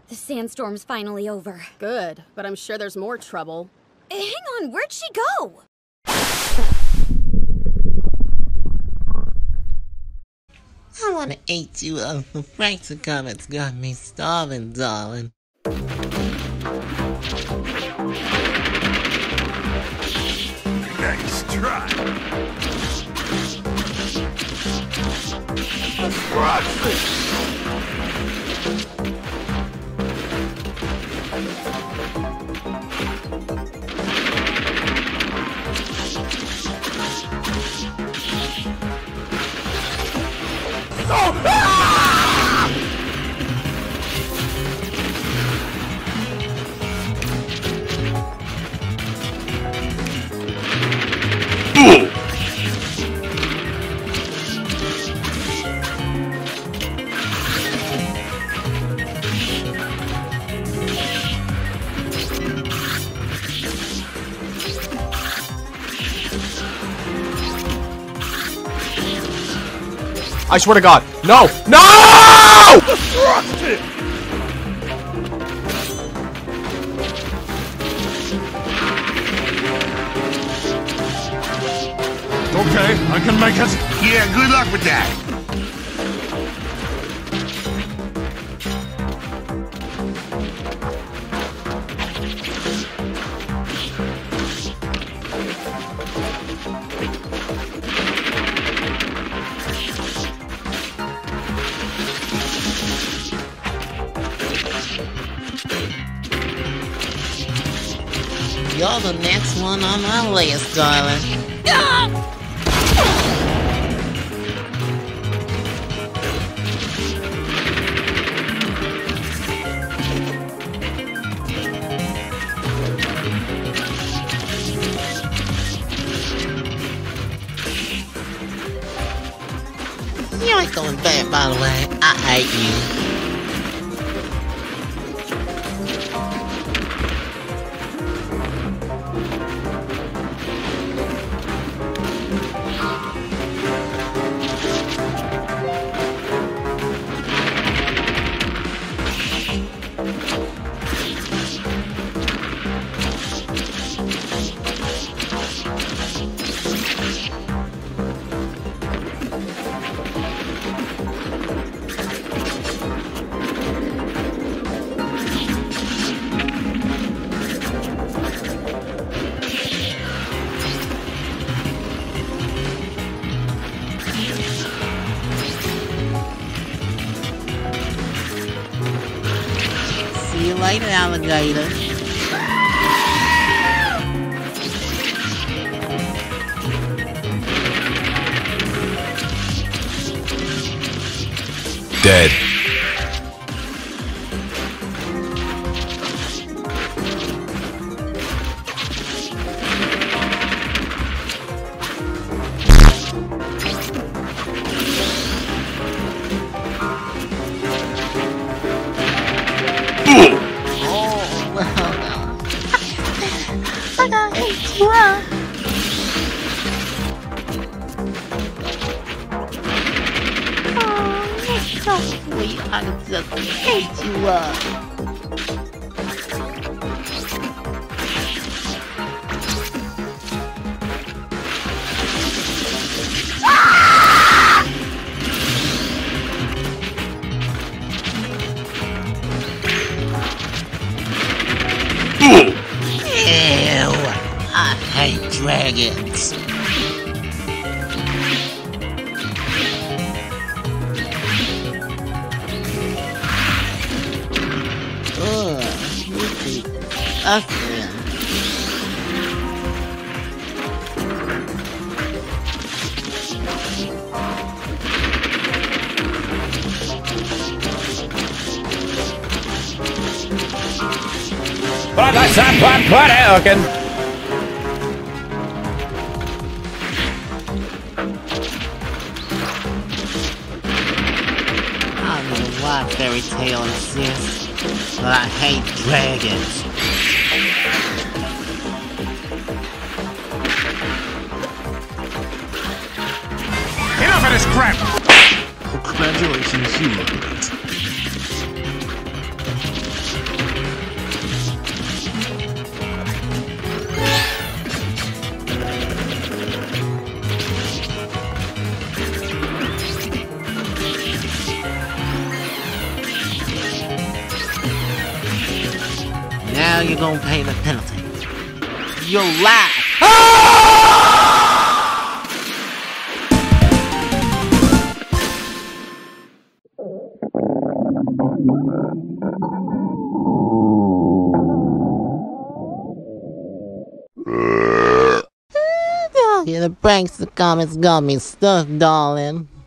The sandstorm's finally over. Good, but I'm sure there's more trouble. Hang on, where'd she go? I wanna eat you up. The Frank's comments got me starving, darling. Nice try. I swear to God, no! No! Okay, I can make it. Yeah, good luck with that. You're the next one on my list, darling. You ain't going back, by the way. I hate you. See you later, alligator. Dead. Oh, well, no. I got hate you up. Oh, you're so sweet. I just hate you up. Ew, I hate dragons. Ugh, you disgusting. Öken. I don't know why Fairy Tail exists, but I hate dragons. Enough of this crap! Congratulations, you made it. now you're gonna pay the penalty. Your life. Yeah, the pranks, the comments got me stuck, darling.